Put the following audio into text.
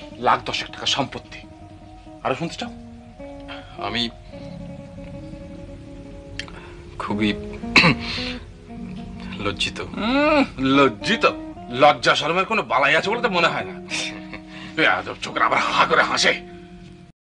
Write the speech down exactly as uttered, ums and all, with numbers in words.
লাখ দশেক টাকা সম্পত্তি। আরো শুনতে চাও? আমি খুবই লজ্জিত। লজ্জিত? লজ্জা শরমের কোনো বালাই আছে বলে তো মনে হয় না। চোখের আবার হা করে হাসে।